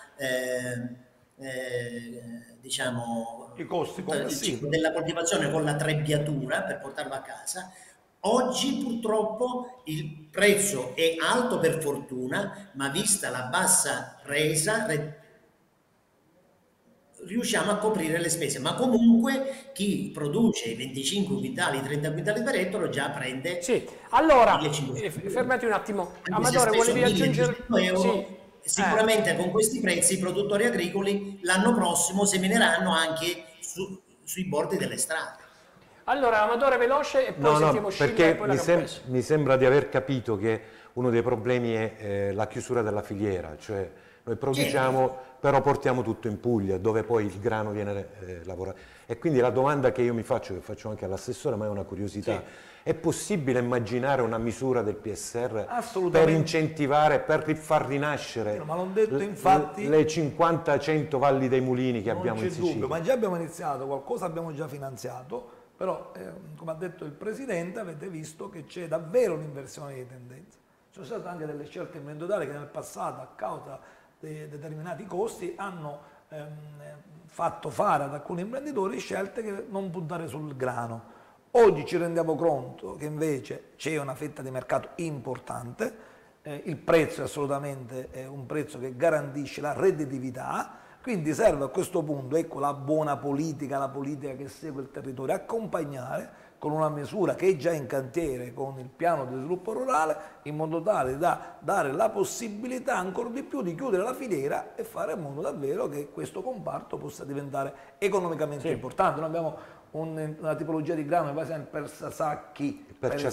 diciamo, i costi il ciclo della coltivazione con la trebbiatura per portarlo a casa. Oggi purtroppo il prezzo è alto per fortuna, ma vista la bassa resa riusciamo a coprire le spese, ma comunque chi produce i 25 quintali, i 30 quintali per ettaro già prende. Sì, allora, fermati un attimo. Amadore, volevi aggiungere? Euro, sì. Sicuramente con questi prezzi i produttori agricoli l'anno prossimo semineranno anche sui bordi delle strade. Allora, Amadore, veloce e poi sentiamo Scilla perché e poi mi sembra di aver capito che uno dei problemi è la chiusura della filiera, cioè noi produciamo, però portiamo tutto in Puglia, dove poi il grano viene lavorato. E quindi la domanda che io mi faccio, che faccio anche all'assessore, ma è una curiosità, è possibile immaginare una misura del PSR per incentivare, per far rinascere ma l'ho detto, infatti, le 50-100 valli dei mulini che abbiamo in Sicilia? Dubbio, ma già abbiamo iniziato, qualcosa abbiamo già finanziato, però come ha detto il Presidente avete visto che c'è davvero un'inversione di tendenza. Ci sono state anche delle scelte imprenditoriali che nel passato, a causa di determinati costi, hanno fatto fare ad alcuni imprenditori scelte che non puntare sul grano. Oggi ci rendiamo conto che invece c'è una fetta di mercato importante, il prezzo è assolutamente un prezzo che garantisce la redditività, quindi serve a questo punto, ecco, la buona politica, la politica che segue il territorio, accompagnare con una misura che è già in cantiere con il piano di sviluppo rurale, in modo tale da dare la possibilità ancora di più di chiudere la filiera e fare in modo davvero che questo comparto possa diventare economicamente importante. Noi abbiamo una tipologia di grano che va sempre per Sasacchi,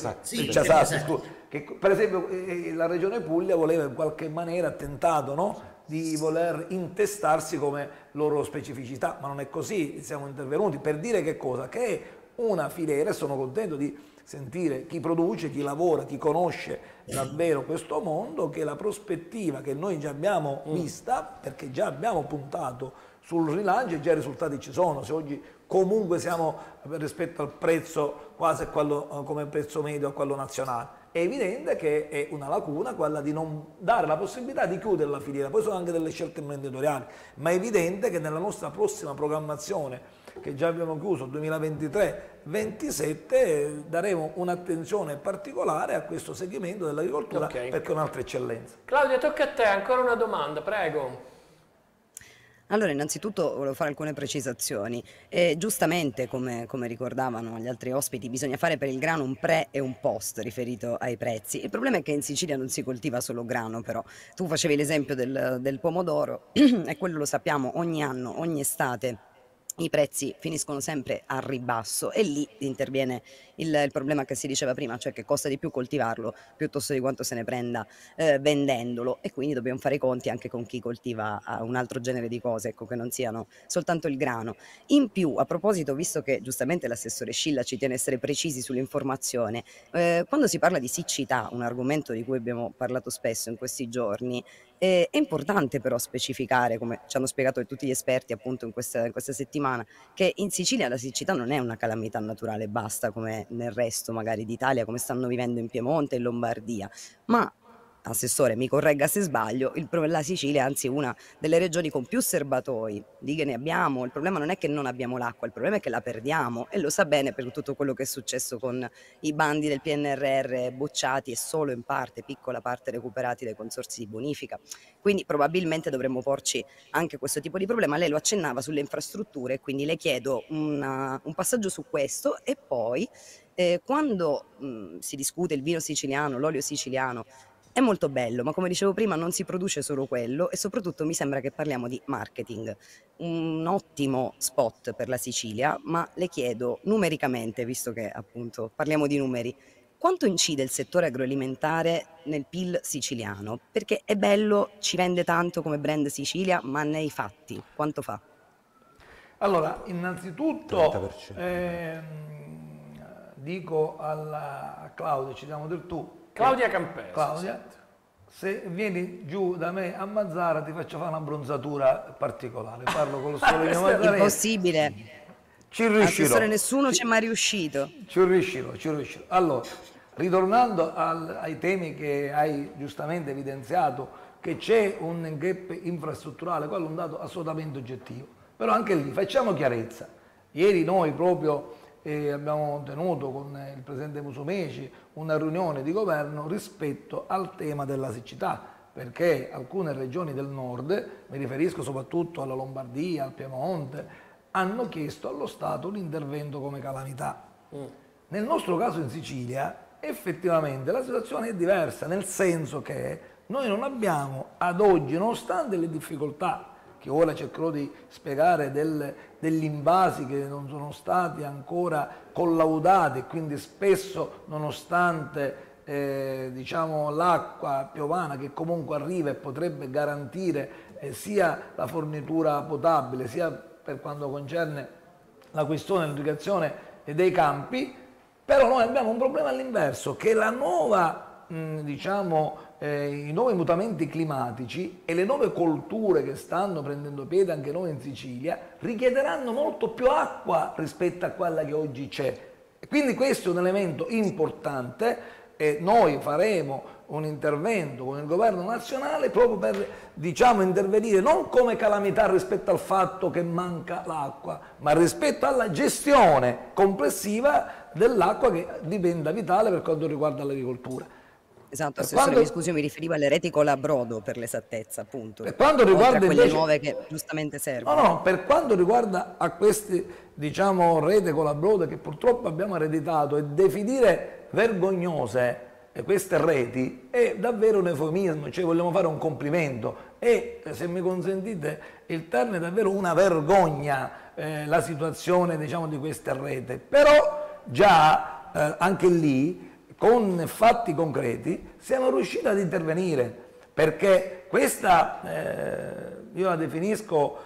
che per esempio la regione Puglia voleva in qualche maniera tentato, no? Di voler intestarsi come loro specificità, ma non è così. Siamo intervenuti per dire che cosa? Che è una filiera, e sono contento di sentire chi produce, chi lavora, chi conosce davvero questo mondo, che la prospettiva che noi già abbiamo vista, perché già abbiamo puntato sul rilancio e già i risultati ci sono. Se oggi comunque siamo rispetto al prezzo quasi quello, come prezzo medio a quello nazionale, è evidente che è una lacuna quella di non dare la possibilità di chiudere la filiera. Poi sono anche delle scelte imprenditoriali, ma è evidente che nella nostra prossima programmazione che già abbiamo chiuso 2023-27, daremo un'attenzione particolare a questo segmento dell'agricoltura perché è un'altra eccellenza. Claudia, tocca a te, ancora una domanda, prego. Allora, innanzitutto volevo fare alcune precisazioni. Giustamente, come ricordavano gli altri ospiti, bisogna fare per il grano un pre e un post riferito ai prezzi. Il problema è che in Sicilia non si coltiva solo grano, però. Tu facevi l'esempio del pomodoro e quello lo sappiamo, ogni anno, ogni estate i prezzi finiscono sempre a ribasso e lì interviene il problema che si diceva prima, cioè che costa di più coltivarlo piuttosto di quanto se ne prenda vendendolo, e quindi dobbiamo fare i conti anche con chi coltiva un altro genere di cose, ecco, che non siano soltanto il grano. In più, a proposito, visto che giustamente l'assessore Scilla ci tiene a essere precisi sull'informazione, quando si parla di siccità, un argomento di cui abbiamo parlato spesso in questi giorni, è importante però specificare, come ci hanno spiegato tutti gli esperti appunto in questa settimana, che in Sicilia la siccità non è una calamità naturale, basta, come nel resto magari d'Italia, come stanno vivendo in Piemonte e in Lombardia, ma, assessore, mi corregga se sbaglio, la Sicilia è anzi una delle regioni con più serbatoi, dighe ne abbiamo. Il problema non è che non abbiamo l'acqua, il problema è che la perdiamo, e lo sa bene per tutto quello che è successo con i bandi del PNRR bocciati e solo in parte, piccola parte, recuperati dai consorzi di bonifica. Quindi probabilmente dovremmo porci anche questo tipo di problema. Lei lo accennava sulle infrastrutture, quindi le chiedo un passaggio su questo, e poi quando si discute il vino siciliano, l'olio siciliano, è molto bello, ma come dicevo prima non si produce solo quello, e soprattutto mi sembra che parliamo di marketing. Un ottimo spot per la Sicilia, ma le chiedo numericamente, visto che appunto parliamo di numeri, quanto incide il settore agroalimentare nel PIL siciliano? Perché è bello, ci vende tanto come brand Sicilia, ma nei fatti quanto fa? Allora, innanzitutto 30%. Dico a Claudia, ci diamo del tu. Claudia Campesi. Claudia, se vieni giù da me a Mazzara ti faccio fare una bronzatura particolare. Parlo con lo sole Mazzarese. Impossibile. Ci riuscirò. Assessore, nessuno ci è mai riuscito. Ci riuscirò. Allora, ritornando ai temi che hai giustamente evidenziato, che c'è un gap infrastrutturale, quello è un dato assolutamente oggettivo. Però anche lì facciamo chiarezza. Ieri noi proprio abbiamo tenuto con il presidente Musumeci una riunione di governo rispetto al tema della siccità, perché alcune regioni del nord, mi riferisco soprattutto alla Lombardia, al Piemonte, hanno chiesto allo Stato un intervento come calamità. Nel nostro caso in Sicilia effettivamente la situazione è diversa, nel senso che noi non abbiamo ad oggi, nonostante le difficoltà che ora cercherò di spiegare, degli invasi che non sono stati ancora collaudati, e quindi spesso, nonostante diciamo, l'acqua piovana che comunque arriva e potrebbe garantire sia la fornitura potabile, sia per quanto concerne la questione dell'irrigazione dei campi, però noi abbiamo un problema all'inverso, che la nuova, diciamo, i nuovi mutamenti climatici e le nuove colture che stanno prendendo piede anche noi in Sicilia richiederanno molto più acqua rispetto a quella che oggi c'è. E quindi questo è un elemento importante, e noi faremo un intervento con il governo nazionale proprio per, diciamo, intervenire non come calamità rispetto al fatto che manca l'acqua, ma rispetto alla gestione complessiva dell'acqua, che diventa vitale per quanto riguarda l'agricoltura. Esatto, assessore, mi scusi, mi riferivo alle reti Colabrodo, per l'esattezza, appunto. Per quanto riguarda quelle invece nuove che giustamente servono. No, per quanto riguarda a questi, diciamo, rete Colabrodo che purtroppo abbiamo ereditato, e definire vergognose queste reti è davvero un eufemismo, cioè vogliamo fare un complimento, e se mi consentite il termine, è davvero una vergogna la situazione, diciamo, di queste rete. Però già anche lì, con fatti concreti, siamo riusciti ad intervenire, perché questa, io la definisco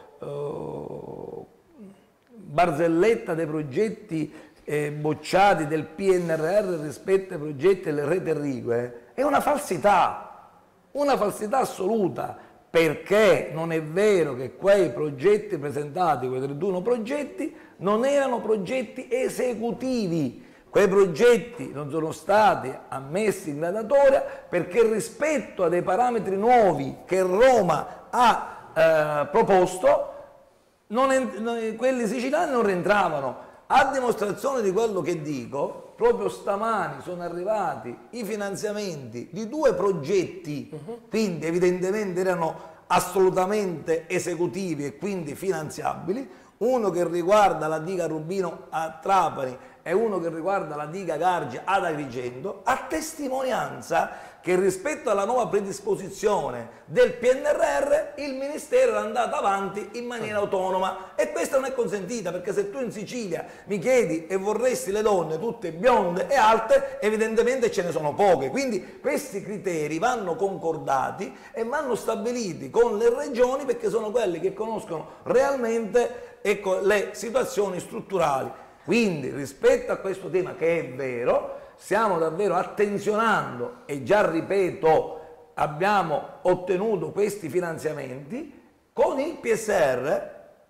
barzelletta dei progetti bocciati del PNRR rispetto ai progetti delle reti irrigue, è una falsità assoluta, perché non è vero che quei progetti presentati, quei 31 progetti, non erano progetti esecutivi. Quei progetti non sono stati ammessi in graduatoria perché, rispetto a dei parametri nuovi che Roma ha proposto, quelli siciliani non rientravano. A dimostrazione di quello che dico, proprio stamani sono arrivati i finanziamenti di 2 progetti, quindi evidentemente erano assolutamente esecutivi e quindi finanziabili, uno che riguarda la diga Rubino a Trapani e uno che riguarda la diga Gargia ad Agrigento, a testimonianza che rispetto alla nuova predisposizione del PNRR il Ministero era andato avanti in maniera autonoma, e questa non è consentita, perché se tu in Sicilia mi chiedi e vorresti le donne tutte bionde e alte, evidentemente ce ne sono poche. Quindi questi criteri vanno concordati e vanno stabiliti con le regioni, perché sono quelli che conoscono realmente, ecco, le situazioni strutturali. Quindi rispetto a questo tema, che è vero, stiamo davvero attenzionando, e già ripeto abbiamo ottenuto questi finanziamenti con il PSR,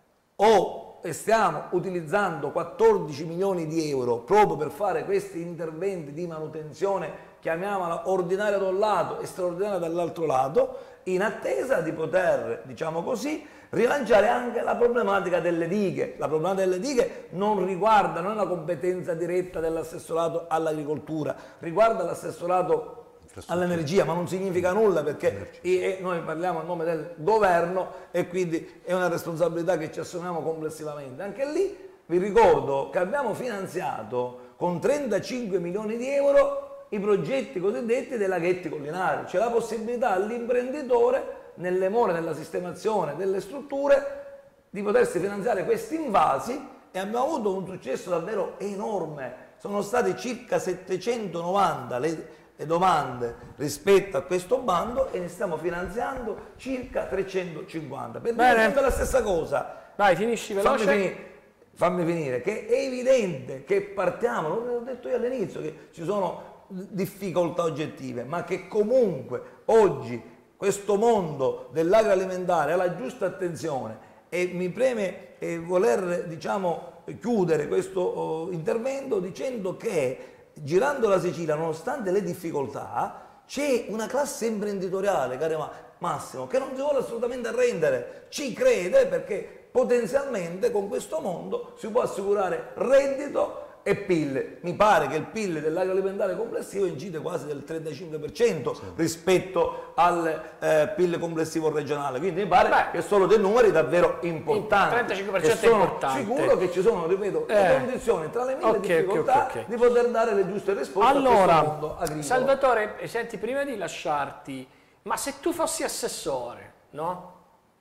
stiamo utilizzando 14 milioni di euro proprio per fare questi interventi di manutenzione, chiamiamola ordinaria da un lato e straordinaria dall'altro lato, in attesa di poter, diciamo così, rilanciare anche la problematica delle dighe. La problematica delle dighe non riguarda, non è una competenza diretta dell'assessorato all'agricoltura, riguarda l'assessorato all'energia, ma non significa nulla, perché noi parliamo a nome del governo e quindi è una responsabilità che ci assumiamo complessivamente. Anche lì vi ricordo che abbiamo finanziato con 35 milioni di euro i progetti cosiddetti dei laghetti collinari, cioè la possibilità all'imprenditore, nelle more della sistemazione delle strutture, di potersi finanziare questi invasi, e abbiamo avuto un successo davvero enorme. Sono stati circa 790 le domande rispetto a questo bando e ne stiamo finanziando circa 350. Per dire sempre la stessa cosa. Vai, finisci veloce. Fammi finire, che è evidente che partiamo, l'ho detto io all'inizio, che ci sono difficoltà oggettive, ma che comunque oggi questo mondo dell'agroalimentare ha la giusta attenzione, e mi preme voler, diciamo, chiudere questo intervento dicendo che girando la Sicilia, nonostante le difficoltà, c'è una classe imprenditoriale, caro Massimo, che non si vuole assolutamente arrendere, ci crede, perché potenzialmente con questo mondo si può assicurare reddito e PIL. Mi pare che il PIL dell'agroalimentare complessivo incide quasi del 35% rispetto al PIL complessivo regionale, quindi mi pare che sono dei numeri davvero importanti. 35% è importante. Sicuro che ci sono, ripeto, le condizioni tra le mille difficoltà di poter dare le giuste risposte a questo mondo agricolo. Salvatore, senti, prima di lasciarti, ma se tu fossi assessore, no?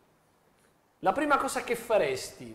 La prima cosa che faresti?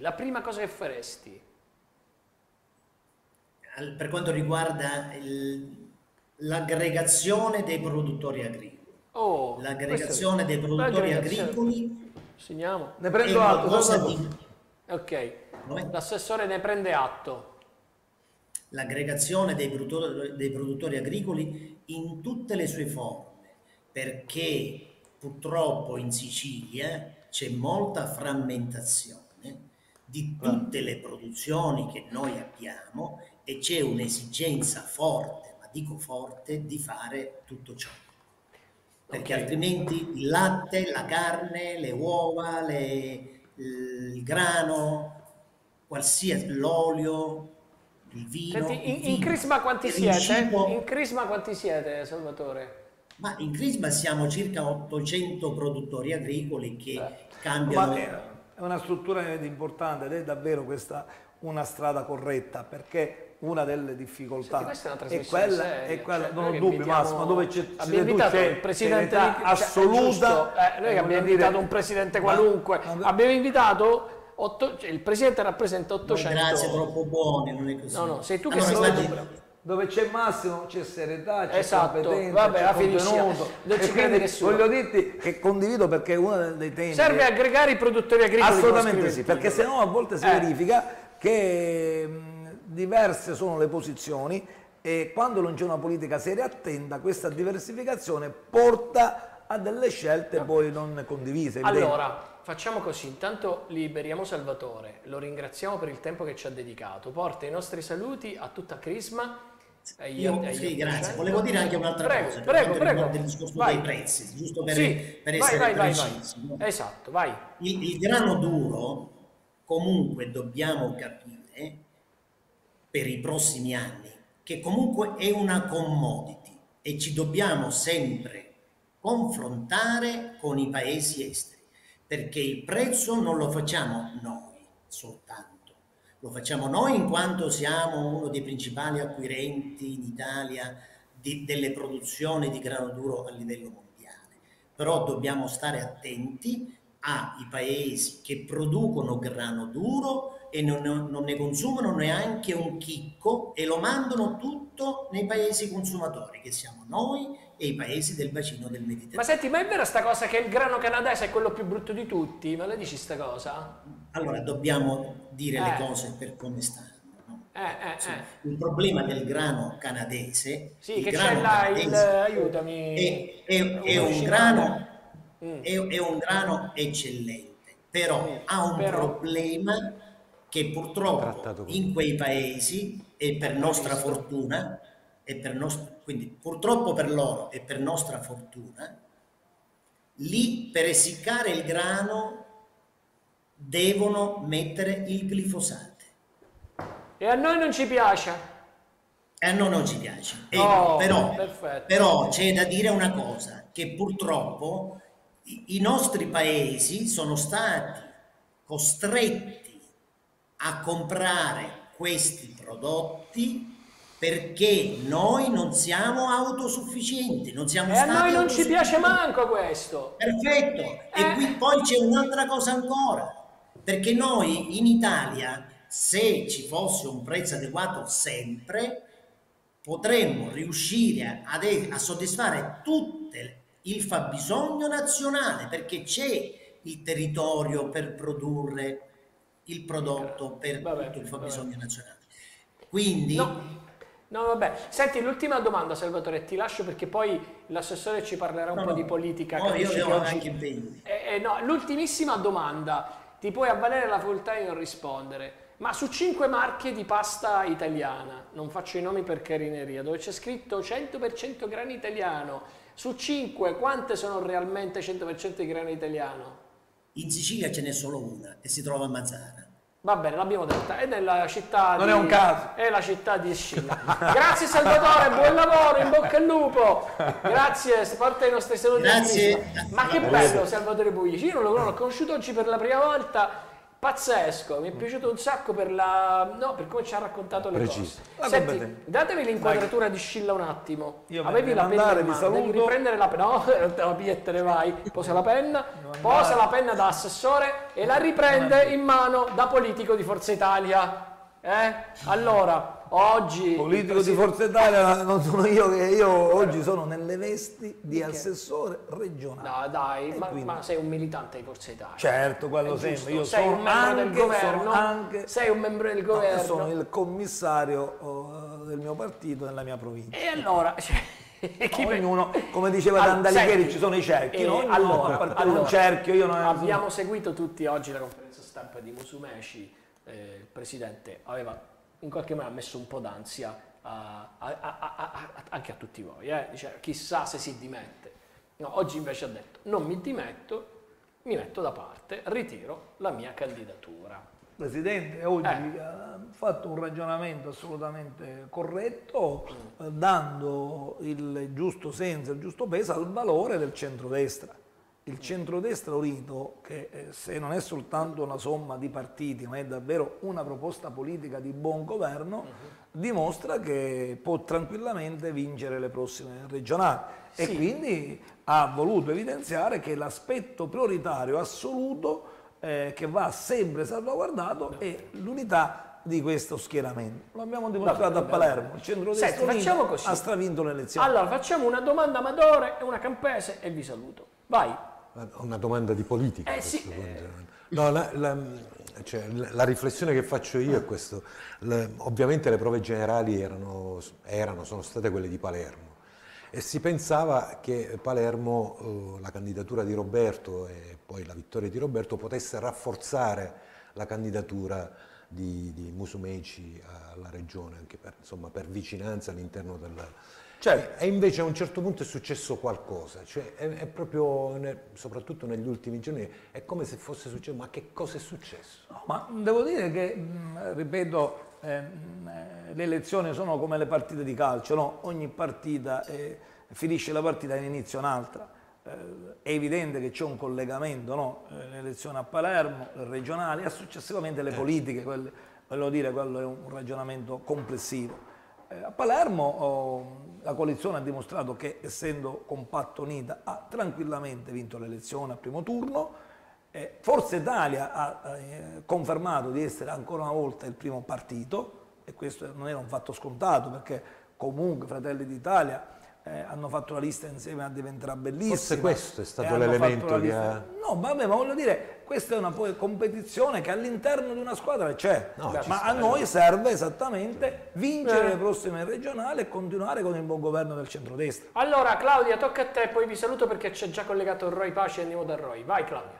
Per quanto riguarda l'aggregazione dei produttori agricoli. L'aggregazione dei produttori agricoli. Segniamo. Ne prendo atto. Ok, l'assessore ne prende atto. L'aggregazione dei produttori agricoli in tutte le sue forme, perché purtroppo in Sicilia c'è molta frammentazione di tutte le produzioni che noi abbiamo, e c'è un'esigenza forte, ma dico forte, di fare tutto ciò. Perché altrimenti il latte, la carne, le uova, il grano, qualsiasi, l'olio, il vino. Senti, in Crisma quanti siete? In Crisma quanti siete, Salvatore? Ma in Crisma siamo circa 800 produttori agricoli che cambiano. Ma è una struttura importante ed è davvero questa una strada corretta, perché una delle difficoltà è quella, non ho dubbi, Massimo, dove c'è il presidente assoluta. Noi abbiamo invitato un presidente qualunque, abbiamo invitato il presidente rappresenta 800. Grazie, troppo buoni, non è così. No, sei tu che dove c'è Massimo c'è serietà, c'è competenza, c'è contenuto. Non ci crede nessuno. Voglio dirti che condivido, perché è uno dei temi. Serve aggregare i produttori agricoli. Assolutamente sì, perché sennò a volte si verifica che diverse sono le posizioni, e quando non c'è una politica seria e attenta, questa diversificazione porta a delle scelte poi non condivise. Allora, facciamo così, intanto liberiamo Salvatore, lo ringraziamo per il tempo che ci ha dedicato, porta i nostri saluti a tutta Crisma. Sì, grazie. Volevo dire anche un'altra cosa, prego. del discorso dei prezzi, giusto per essere vai. precisi. Esatto, vai. Il grano duro comunque dobbiamo capire per i prossimi anni che comunque è una commodity e ci dobbiamo sempre confrontare con i paesi esteri, perché il prezzo non lo facciamo noi soltanto, lo facciamo noi in quanto siamo uno dei principali acquirenti in Italia delle produzioni di grano duro a livello mondiale, però dobbiamo stare attenti ai paesi che producono grano duro e non ne consumano neanche un chicco e lo mandano tutto nei paesi consumatori, che siamo noi e i paesi del bacino del Mediterraneo. Ma senti, ma è vera sta cosa che il grano canadese è quello più brutto di tutti? Ma le dici sta cosa? Allora, dobbiamo dire le cose per come stanno. No? Sì. Il problema del grano canadese, Sì, il che grano c'è là canadese aiutami. è un grano eccellente, però ha un problema che purtroppo in quei paesi, e per nostra fortuna, quindi purtroppo per loro e per nostra fortuna, lì per essiccare il grano devono mettere il glifosato. E a noi non ci piace. E a noi non ci piace. Perfetto. Però c'è da dire una cosa, che purtroppo i nostri paesi sono stati costretti a comprare questi prodotti perché noi non siamo autosufficienti, non siamo stati. E a noi non ci piace manco questo. Perfetto. E qui poi c'è un'altra cosa ancora, perché noi in Italia, se ci fosse un prezzo adeguato sempre, potremmo riuscire a soddisfare tutto il fabbisogno nazionale, perché c'è il territorio per produrre il prodotto per tutto il fabbisogno nazionale. Quindi... No, vabbè. Senti, l'ultima domanda, Salvatore, ti lascio perché poi l'assessore ci parlerà un po' di politica. Io ho anche impegni. L'ultimissima domanda, ti puoi avvalere la facoltà di non rispondere, ma su 5 marche di pasta italiana, non faccio i nomi per carineria, dove c'è scritto 100% grano italiano, su 5 quante sono realmente 100% di grano italiano? In Sicilia ce n'è solo una e si trova a Mazzara. Va bene, l'abbiamo detta, è nella città non è un caso. È la città di Scilla. Grazie Salvatore, buon lavoro, in bocca al lupo. Grazie, porta i nostri saluti. Grazie. Ma che bello Salvatore Puglici, io non l'ho conosciuto oggi per la prima volta. Pazzesco, mi è piaciuto un sacco per come ci ha raccontato le cose. Senti, datevi l'inquadratura di Scilla un attimo. Avevi la penna in mano, devi riprendere la penna. No, te la piglia e te ne vai. Posa la penna da assessore e la riprende in mano da politico di Forza Italia. Allora, oggi... Politico di Forza Italia non sono io, che io oggi sono nelle vesti di assessore regionale. No dai, ma sei un militante di Forza Italia. Certo, quello sempre. Io sei sono un membro del governo, sei un membro del governo. Sono il commissario del mio partito nella mia provincia. E allora... ognuno, come diceva Dante Alighieri, ci sono i cerchi. Allora, un cerchio, abbiamo seguito tutti oggi la conferenza stampa di Musumeci. Il presidente aveva in qualche modo messo un po' d'ansia anche a tutti voi, dice chissà se si dimette. No, oggi invece ha detto non mi dimetto, mi metto da parte, ritiro la mia candidatura. Presidente oggi ha fatto un ragionamento assolutamente corretto, dando il giusto senso, il giusto peso al valore del centrodestra. Il centrodestra unito, che se non è soltanto una somma di partiti, ma è davvero una proposta politica di buon governo, dimostra che può tranquillamente vincere le prossime regionali. Sì. E quindi ha voluto evidenziare che l'aspetto prioritario assoluto che va sempre salvaguardato è l'unità di questo schieramento. Lo abbiamo dimostrato a Palermo. Il centrodestra unito ha stravinto le elezioni. Allora facciamo una domanda a Amadore e una Campese e vi saluto. Vai. Una domanda di politica. Sì. No, la riflessione che faccio io è questo. Ovviamente le prove generali sono state quelle di Palermo e si pensava che Palermo, la candidatura di Roberto e poi la vittoria di Roberto potesse rafforzare la candidatura di Musumeci alla regione, anche per vicinanza all'interno del Certo. E invece a un certo punto è successo qualcosa, cioè è proprio, soprattutto negli ultimi giorni, è come se fosse successo, ma che cosa è successo? No, ma devo dire che, ripeto, le elezioni sono come le partite di calcio, no? Ogni partita finisce la partita e inizia un'altra. È evidente che c'è un collegamento, no? Le elezioni a Palermo, le regionali e successivamente le politiche, voglio dire, quello è un ragionamento complessivo. A Palermo la coalizione ha dimostrato che, essendo compatta unita, ha tranquillamente vinto le elezioni al primo turno. Forza Italia ha confermato di essere ancora una volta il primo partito, e questo non era un fatto scontato, perché comunque Fratelli d'Italia hanno fatto la lista insieme a Diventerà Bellissima. Forse questo è stato l'elemento che ha... No, vabbè, ma voglio dire, questa è una competizione che all'interno di una squadra c'è, ma a noi serve esattamente vincere le prossime regionali e continuare con il buon governo del centrodestra. Allora Claudia, tocca a te, poi vi saluto perché c'è già collegato Roy Paci e andiamo da Roy. Vai Claudia.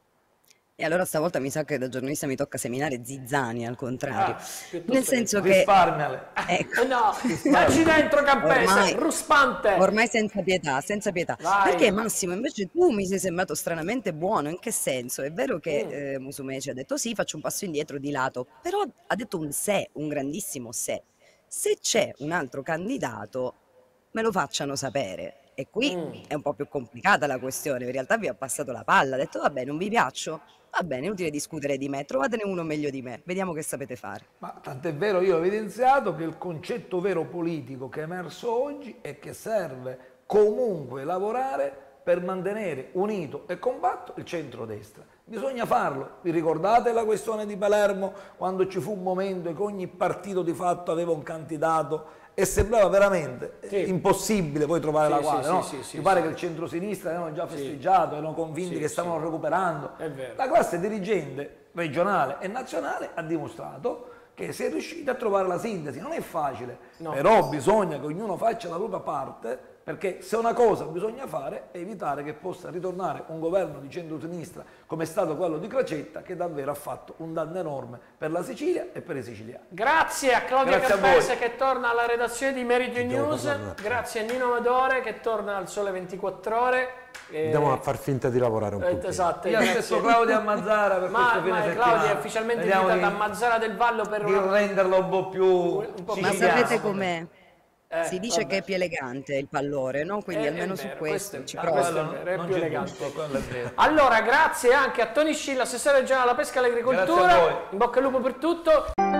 E allora stavolta mi sa che da giornalista mi tocca seminare zizzania, al contrario. Nel senso che... Risparmiale. Ecco. No, dacci dentro Campese, ruspante. Ormai senza pietà, senza pietà. Vai. Perché Massimo, invece tu mi sei sembrato stranamente buono, in che senso? È vero che Musumeci ha detto sì, faccio un passo indietro di lato, però ha detto un se, un grandissimo se. Se c'è un altro candidato, me lo facciano sapere. E qui è un po' più complicata la questione, in realtà vi ha passato la palla, ha detto vabbè, non vi piaccio? Va bene, inutile discutere di me, trovatene uno meglio di me, vediamo che sapete fare. Ma tant'è vero, io ho evidenziato che il concetto vero politico che è emerso oggi è che serve comunque lavorare per mantenere unito e compatto il centrodestra. Bisogna farlo. Vi ricordate la questione di Palermo, quando ci fu un momento che ogni partito di fatto aveva un candidato e sembrava veramente impossibile poi trovare la quadra, no? Mi pare che il centro-sinistra avevano già festeggiato, erano convinti che stavano recuperando. La classe dirigente regionale e nazionale ha dimostrato che si è riusciti a trovare la sintesi. Non è facile, però bisogna che ognuno faccia la propria parte, perché se una cosa bisogna fare è evitare che possa ritornare un governo di centro-sinistra come è stato quello di Cracetta, che davvero ha fatto un danno enorme per la Sicilia e per i siciliani. Grazie a Claudia Campese che torna alla redazione di Meridio News, grazie a Nino Amadore che torna al Sole 24 Ore. Andiamo a far finta di lavorare un po'. Esatto, Io aspetto Claudia a Mazzara per questo fine settimana. Claudia è ufficialmente invitata a Mazzara del Vallo per renderlo un po' più Ma sapete com'è? Si dice che è più elegante il pallore, no? Quindi almeno su questo ci provo. È più elegante. Allora, grazie anche a Tony Scilla, assessore regionale alla pesca e all'agricoltura. In bocca al lupo per tutto.